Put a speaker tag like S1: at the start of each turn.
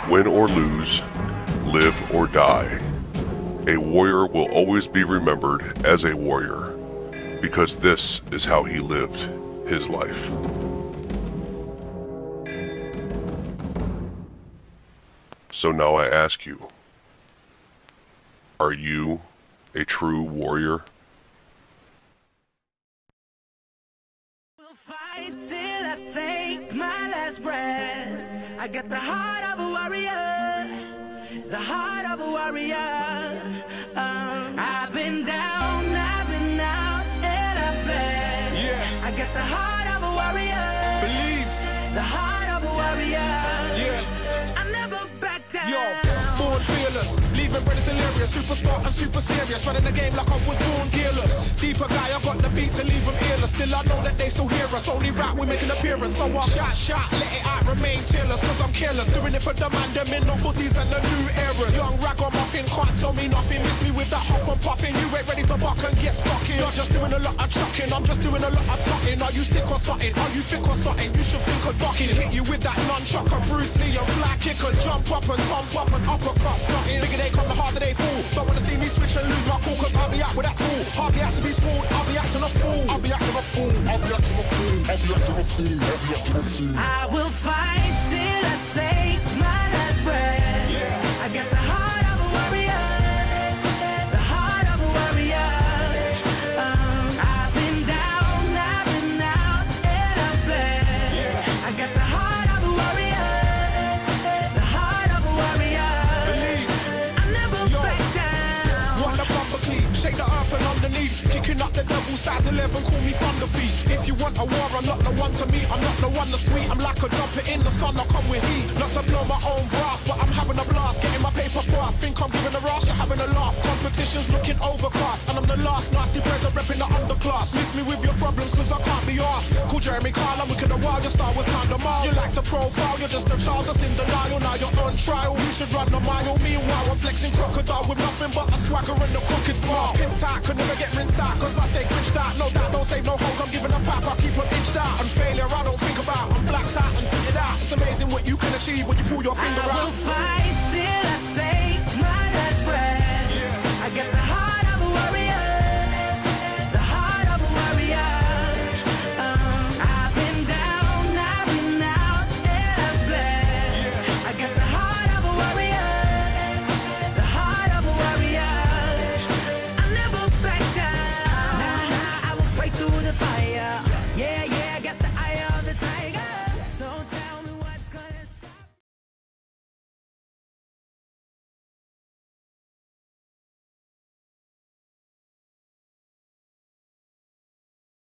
S1: Win or lose, live or die, a warrior will always be remembered as a warrior, because this is how he lived his life. So now I ask you, are you a true warrior?
S2: We'll fight till I take my last breath. I got the heart of a warrior, the heart of a warrior. I've been down, I've been out, and I've bled.
S3: Yeah.
S2: I got the heart of a warrior,
S3: Believe.
S2: the heart of a warrior.
S3: Yeah.
S2: I never back down.
S3: Yo, born fearless, leaving brothers delirious, superstar and super serious, running the game like I was born gearless. Deeper guy, I got the beat to leave them earless. Still I know that they still hear us, only rap we make an appearance. So I shot, let it out, remain tearless, cause I'm careless. Doing it for the man, them in the hoodies and the new eras. Young ragamuffin, can't tell me nothing. Miss me with that huff and puffing, you ain't ready to buck and get stuck in. You're just doing a lot of chucking, I'm just doing a lot of tucking. Are you sick or something? Are you thick or something? You should think of ducking. Hit you with that nunchuck and Bruce Lee and fly kick and jump up and thump up and uppercut something. Bigger they come, the harder they fall. Don't wanna see me switch and lose my cool, cause I'll be out with that tool. Hardly out to be schooled, I'll be acting a fool. I'll be acting a fool, I'll be acting a fool, I'll be acting a fool, I'll be acting a fool.
S2: I will fight till I take my last breath.
S3: Yeah.
S2: I got the heart of a warrior, the heart of a warrior. I've been down, I've been out, and I've bled.
S3: Yeah.
S2: I got the heart of a warrior, the heart of a warrior.
S3: Believe.
S2: I never
S3: Yo.
S2: back down.
S3: Run the bumper clean, shake the earth and underneath. Kicking up the double size 11, call me Thunder Feet. If you want a war, I'm not the one to meet. I'm not the one to sweet. I'm like a jumper in the sun, I come with heat. Not to blow my own brass, but I'm having a blast. Getting my paper fast, think I'm giving a rush, you're having a laugh. Competition's looking overcast, and I'm the last nasty brother repping the underclass. Miss me with your problems, cause I can't be arsed. Call Jeremy Kyle, I'm looking a while, your star was kinda mild. You like to profile, you're just a child that's in denial. Now you're on trial, you should run the mile. Meanwhile, I'm flexing crocodile with nothing but a swagger and a crooked smile. Pin tight, could never get rinsed out, cause I stay glitched out. No doubt, don't save no holes, I'm giving a back, I keep them inched out. And failure, I don't think about, I'm blacked out and fitted out. It's amazing what you can achieve when you pull your finger
S2: I will
S3: out.
S2: fight till I take